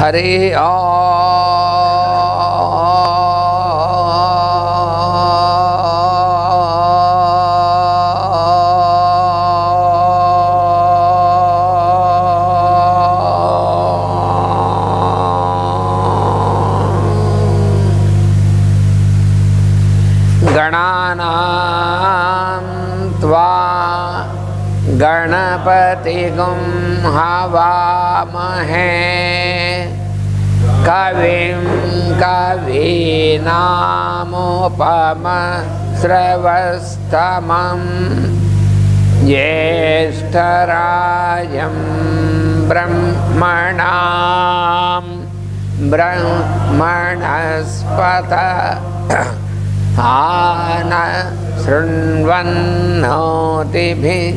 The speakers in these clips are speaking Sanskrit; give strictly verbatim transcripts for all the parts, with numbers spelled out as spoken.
हरि गणपतिगुं हवामहे कविं कवीनामुपमश्रवस्तमं ज्येष्ठराजं ब्रह्मणां ब्रह्मणस्पत आन शृण्वन्नोतिभिः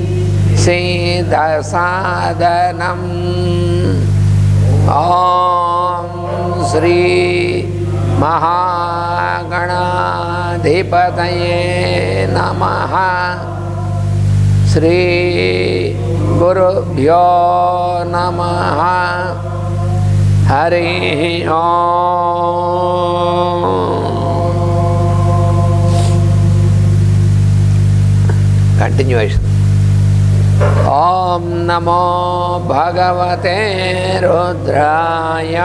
सीदसादनम् ॐ श्री महागणाधिपतये नमः। श्री गुरुभ्यो नमः। हरि ओम। कंटिन्यूएशन। ओम नमो भगवते रुद्राय।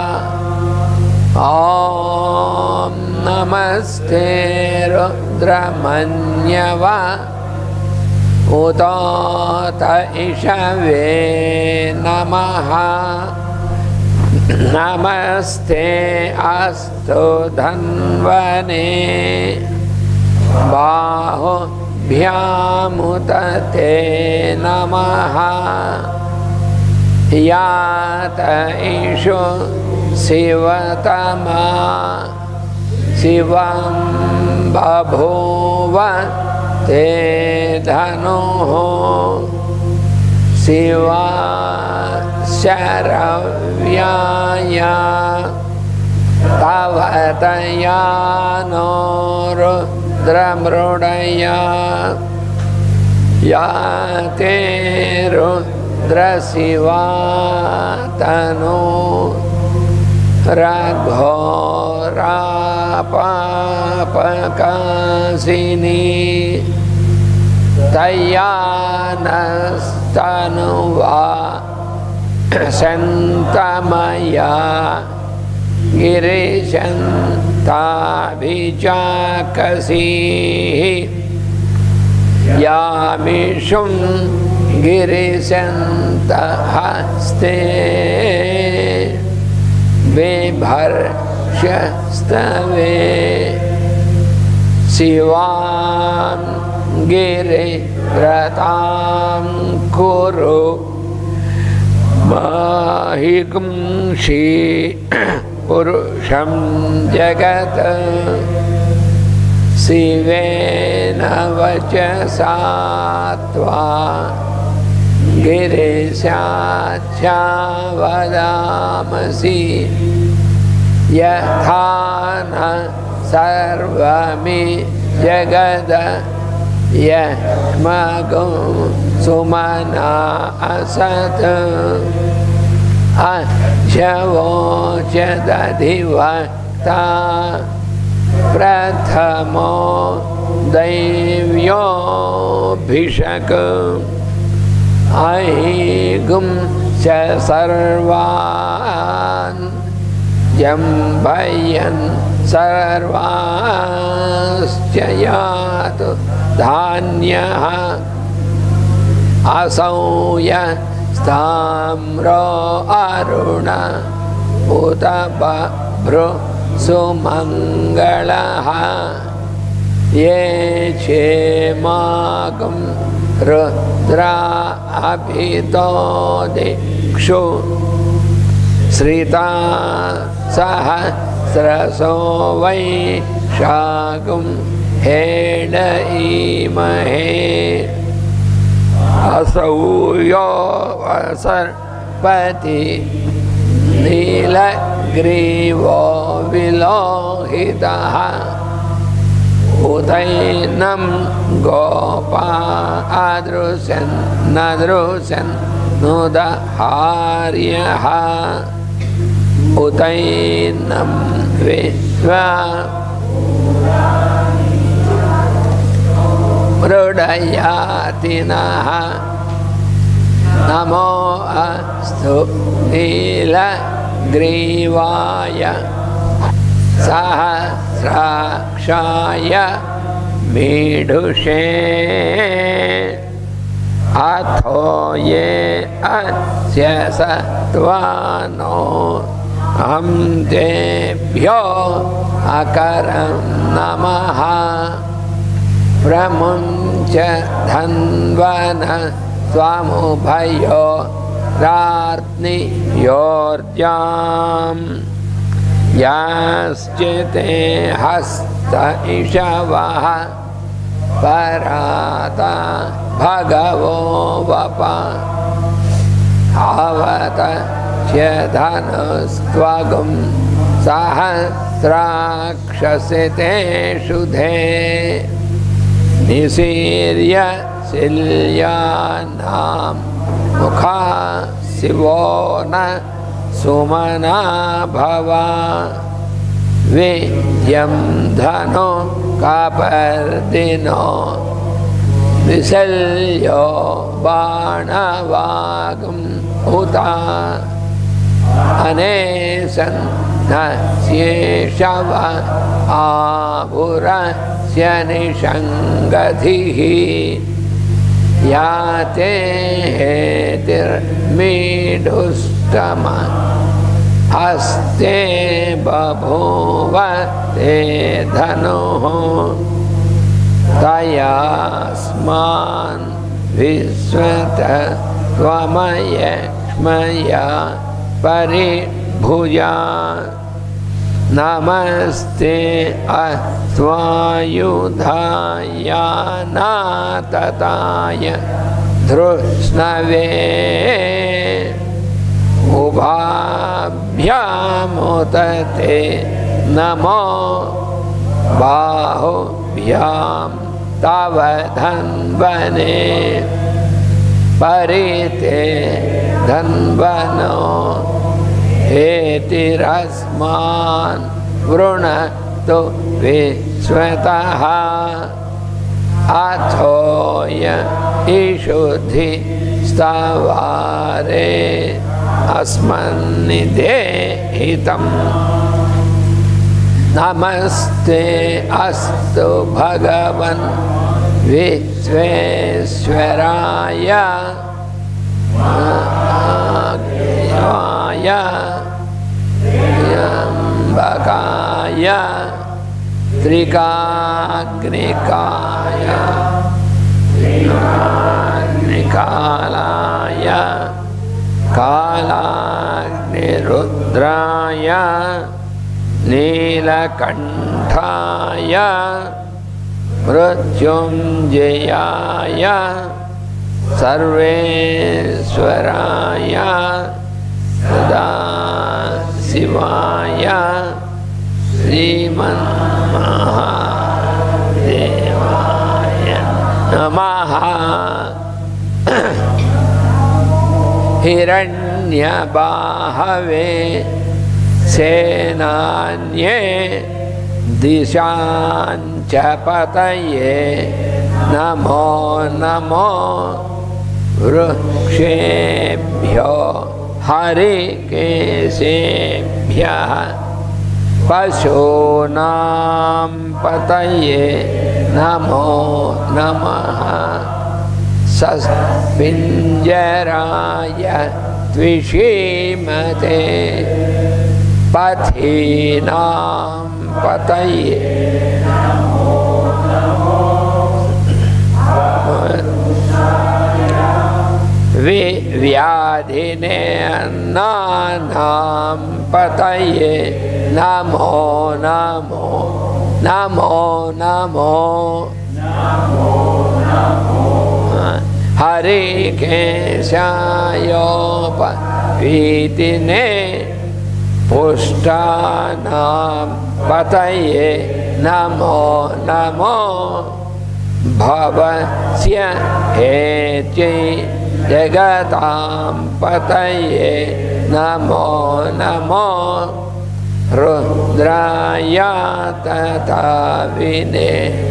ओम नमस्ते रुद्रमन्यव उतोत इषवे नमः। नमस्ते अस्तु धन्वने बाहो भ्यामुतते नमः। यात ईशो शिवतमा शिवं बभूव ते धनुः शिवा शरव्याय तव तया नो रुद्रमृडया याते रुद्रशिवा तनु रघोरापापकाशिनी तया नस्तनुवा शन्तमया गिरिशन्ताभिचाकसीः यामिषुं गिरिशन्तहस्ते बिभर्ष्यस्तवे शिवां गिरिव्रतां कुरु माहिगुंषि पुरुषं जगत् शिवेन वचसा त्वा गिरिशाच्या वदामसि यथा न सर्वमि जगद यत्मगो सुमना असत् अजवोचदधिवक्ता प्रथमो दैव्योऽभिषक अहिगुं च सर्वान् जम्भयन् सर्वांश्च यातु धान्यः असौ यस्ताम्रो अरुण उत बभ्र सुमङ्गलः ये क्षेमागं रुद्रा अभितो दिक्षु श्रिता सहस्रसो वै शागुं हेडईमहे असौ यो सर्पति नीलग्रीवो विलोहितः उदैनं गोपा अदृशन् नदृशन् नुदहार्यः उतैनं विश्वा मृडयाति नः नमो अस्तु नीलग्रीवाय सहस्राक्षाय मीढुषे अथो ये अस्य सत्वानो अहं तेभ्यो अकरं नमः प्रमुञ्च धन्वन स्वामुभयो रात्नियोर्जाम् याश्चिते हस्त इषवः पराता भगवो वप आवत च धनुस्त्वगुं सहस्राक्षसिते शुधे निशीर्य शिल्यानां मुखा शिवो न सुमना भवा विद्यं धनु कापर्दिनो विशल्यो बाणवागम् उता अनेसन् नस्येषव आभुरस्य निषङ्गधिः याते हेतिर्मीढुष्टम हस्ते बभूव ते धनुः तयास्मान् विश्वत त्वमयक्ष्मया परिभुजा नमस्ते अस्त्वायुधाय नातताय धृष्णवे उभाभ्यामुत ते नमो बाहुभ्यां तव धन्वने परिते धन्वनो हेतिरस्मान् वृणतु विश्वतः अथो य इषुधि स्तवारे अस्मन्निदेहितम् नमस्ते अस्तु भगवन् विश्वेश्वराय त्र्यम्बकाय त्रिकाग्निकाय त्रिकाग्निकालाय कालाग्निरुद्राय नीलकण्ठाय मृत्युञ्जयाय सर्वेश्वराय सदाशिवाय श्रीमन्महादेवाय नमः। हिरण्यबाहवे सेनान्ये दिशाञ्च पतये नमो नमो वृक्षेभ्यो हरिकेशेभ्यः पशूनां पतये नमो नमः सस्पिञ्जराय द्विषीमते पथीनां पतये व्याधिने अन्नानां पतये नमो नमो नमो नमो हरिकेशायोपवीतिने पुष्टानां पतये नमो नमो भवस्य हेत्यै जगतां पतये नमो नमो रुद्राय तथा विने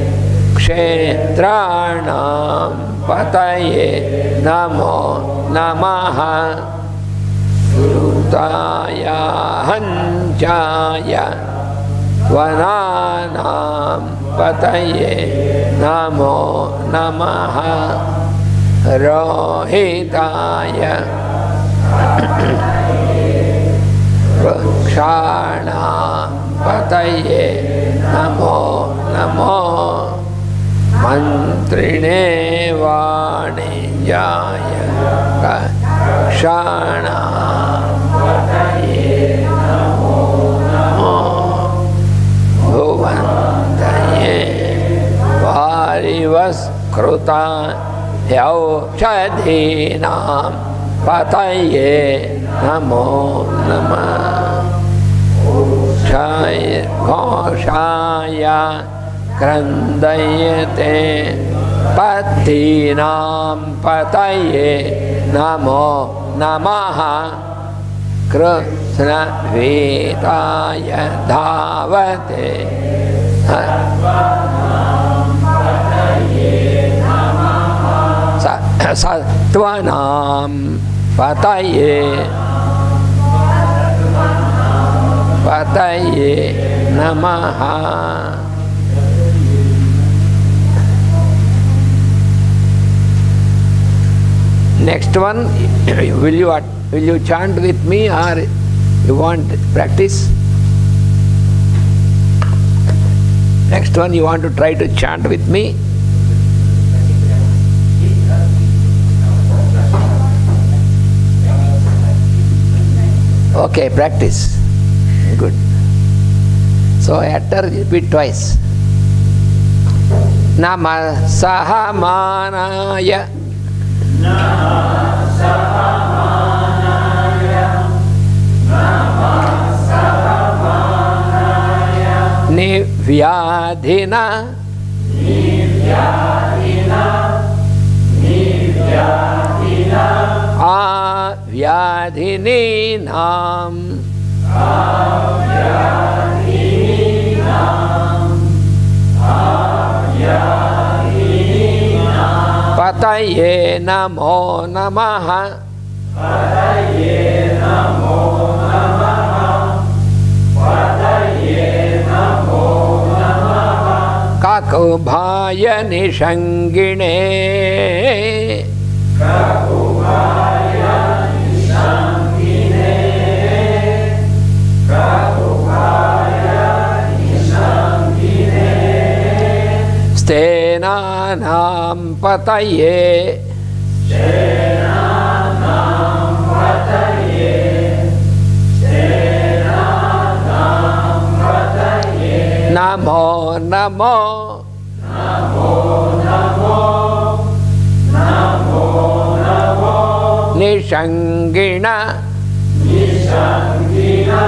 क्षेत्राणां पतये नमो नमः श्रुताय हंचाय वनानां पतये नमो नमः रोहिताय वृक्षाणां पतये नमो नमो मंत्रिणे वाणिज्याय वृक्षाणां पतये नमो नमो भुवन्तये वारिवस्कृता औषधीनां पतये नमो नमः घोषाय क्रन्दयते पत्तीनां पतये नमो नमः कृष्णवेदाय धावते सत्त्वानां पतये पतये नमः next one will you will you chant with me or you want practice? Next one you want to try to chant with me? Okay, practice. Good. So after repeat twice. Namah Sahamanaya. Namah Sahamanaya. Namah Sahamanaya. Nivyadhina. Nivyadhina. Nivyadhina. Avyadhininam Avyadhininam Avyadhininam Pataye namo namaha Pataye namo namaha Pataye namo namaha Kakubhaya nishangine Kakubhaya nishangine Kakubhaya nishangine Stenanam pataye Stenanam pataye Stenanam pataye Namo namo Namo namo Namo namo Nishangina Nishangina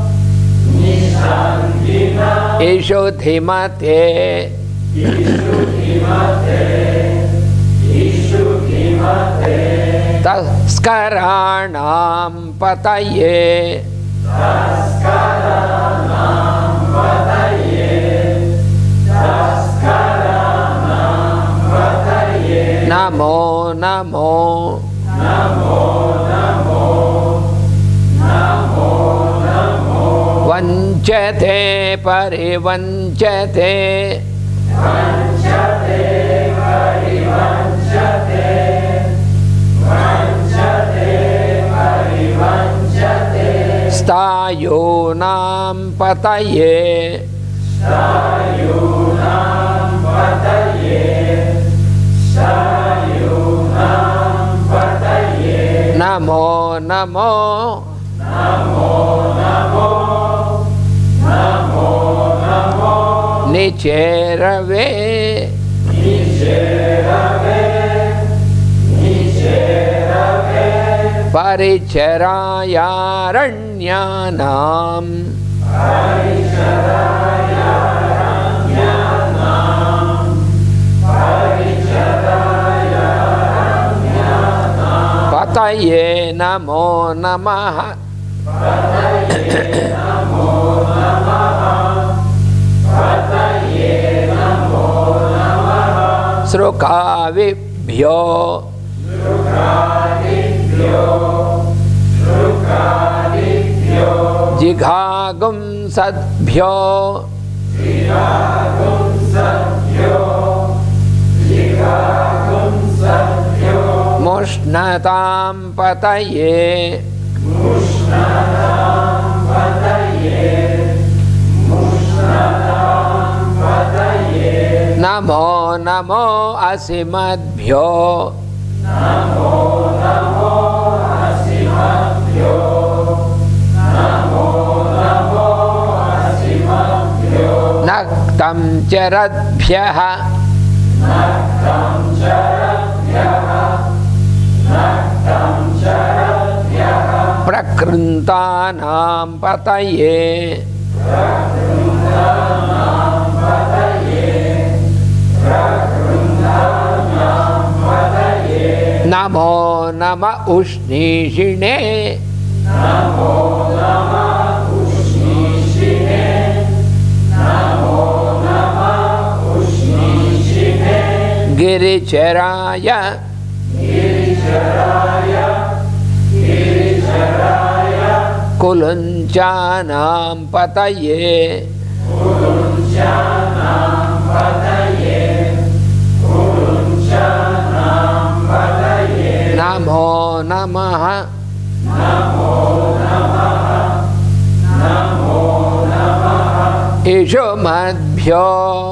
Nishangina Ishudhimate Ishudhimate Ishudhimate Taskaranam pataye Taskaranam pataye Taskaranam pataye Namo namo Namo namo Namo namo Vanchate parivanchate Vanchate parivanchate Vanchate parivanchate Stayunam pataye Stayunam pataye Stayunam pataye Namo namo Namo namo Namo namo Nicherave Nicherave Nicherave Paricharayarannyanam Paricharayarannyanam Paricharayarannyanam पतये नमो नमः श्रुकाविभ्यो जिघागुंसद्भ्यो मुष्णतां पतये नमो नमो असिमद्भ्यो नक्तं चरद्भ्यः प्रकृन्तानां पतये नमो नमः उष्णीषिणे गिरिचराय कुलुञ्चानां पतये नमो नमः इषुमद्भ्यो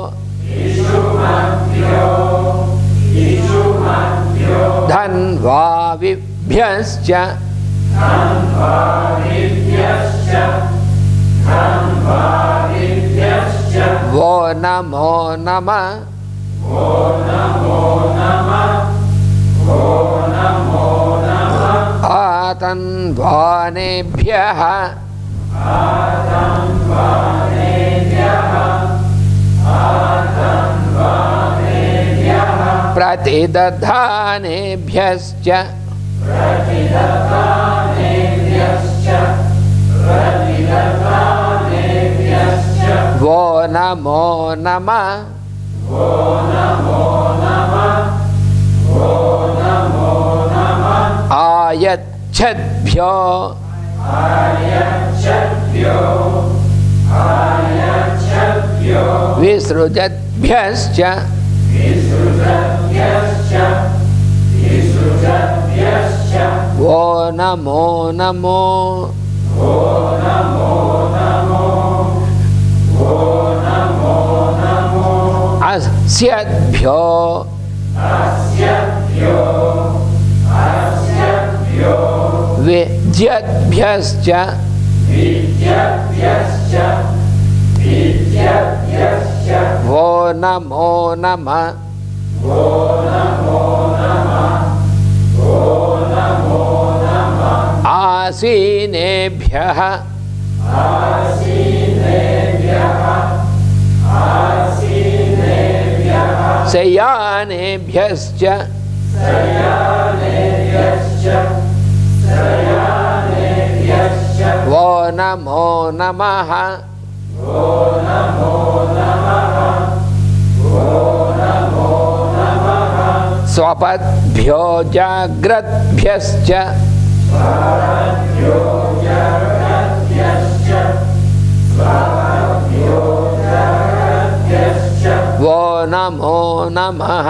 धन्वाविभ्यश्च वो नमो नमः आतन्वानेभ्यः प्रतिदधानेभ्यश्च वो नमो नमः आयच्छद्भ्यो विसृजद्भ्यश्च वो नमो नमो अस्यद्भ्यो विद्यद्भ्यश्च वो नमो नमः आसीनेभ्यः शयानेभ्यश्च वो नमो नमः स्वपद्भ्यो जाग्रद्भ्यश्च वो नमो नमः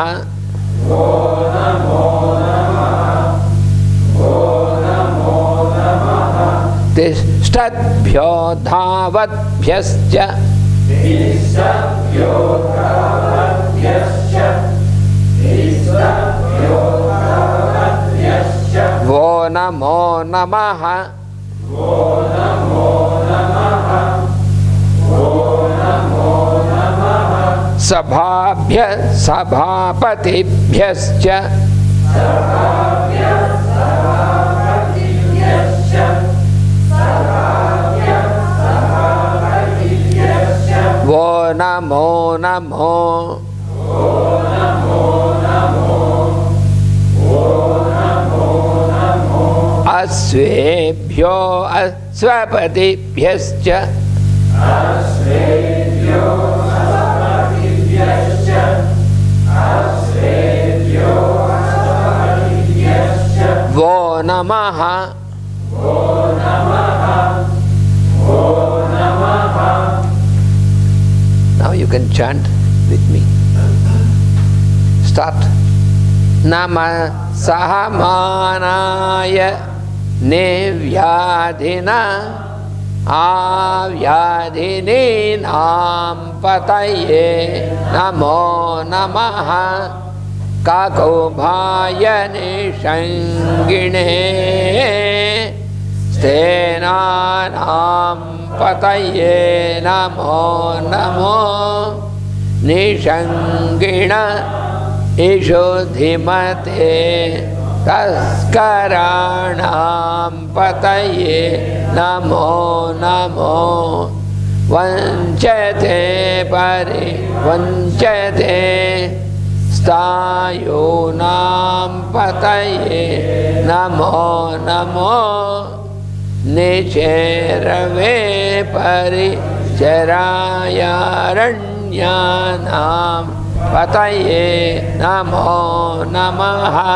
तिष्ठद्भ्यो धावद्भ्यश्च वो नमो नमः सभाभ्य सभापतिभ्यश्च वो नमो नमो अस्वेभ्यो अस्वपतिभ्यश्च वो नमः Now you can chant with me. Start. Nama sahamanaya nevyadhina avyadhini nam pataye namo namaha kakobhaya nishangine stenanam pataye namo namo nishangina ishodhimate taskaranam pataye namo namo vanchate pari vanchate stayonam pataye namo namo nicherave pari charayarannyanam pataye namo namaha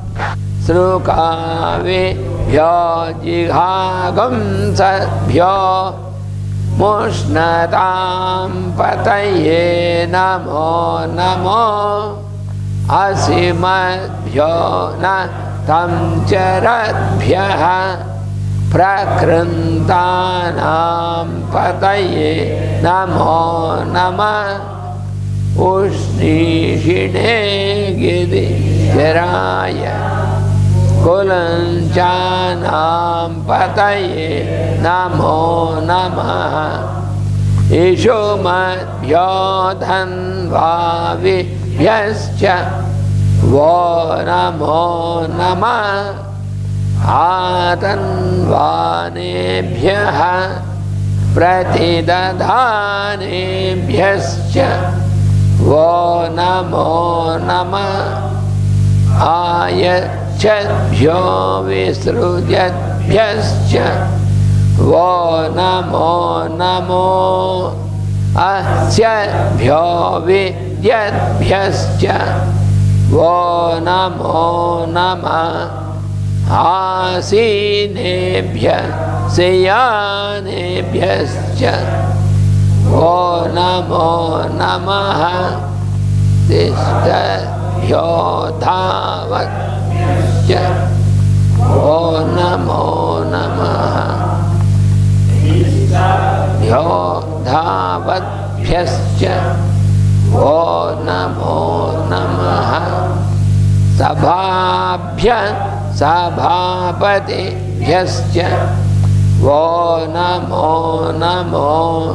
srukave bhyo jighagam sadbhyo mushnatam pataye namo namo asimadbhyo na tamcharadbhyaha prakrantanam pataye namo namah Ushnishine gidi jaraya kulanchanam pataye namo namaha ishomadbhyo dhanvavibhyascha vo namo namah atanvanebhyaha pratidadhanebhyascha Vo namo namah ayacchadbhyo visrujadbhyascha Vo namo namo asyadbhyo vidyadbhyascha Vo namo namah asinebhya seyanebhyascha Vo namo namaha tistabhyo dhavatbhyascha Vo namo namaha bhyo dhavatbhyascha Vo namo namaha sabhabhya sabhapatibhyascha Vo namo namo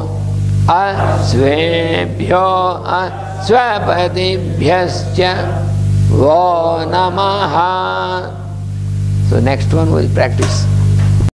asvebhyo asvapatibhyascha Vo namaha. So next one we'll practice.